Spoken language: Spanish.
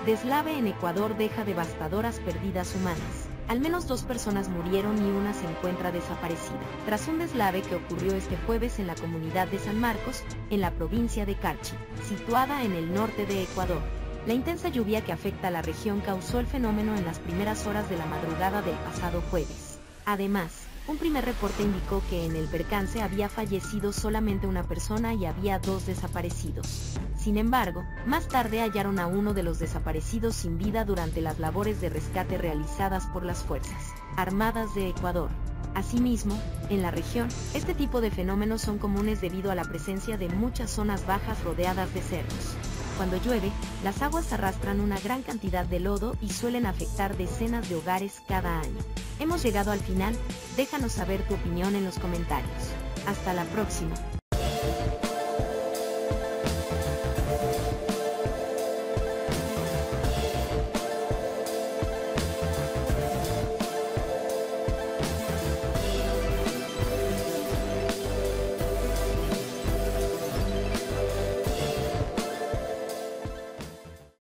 Deslave en Ecuador deja devastadoras pérdidas humanas. Al menos 2 personas murieron y una se encuentra desaparecida, tras un deslave que ocurrió este jueves en la comunidad de San Marcos, en la provincia de Carchi, situada en el norte de Ecuador. La intensa lluvia que afecta a la región causó el fenómeno en las primeras horas de la madrugada del pasado jueves. Además, un primer reporte indicó que en el percance había fallecido solamente una persona y había 2 desaparecidos. Sin embargo, más tarde hallaron a uno de los desaparecidos sin vida durante las labores de rescate realizadas por las Fuerzas Armadas de Ecuador. Asimismo, en la región, este tipo de fenómenos son comunes debido a la presencia de muchas zonas bajas rodeadas de cerros. Cuando llueve, las aguas arrastran una gran cantidad de lodo y suelen afectar decenas de hogares cada año. Hemos llegado al final, déjanos saber tu opinión en los comentarios. Hasta la próxima.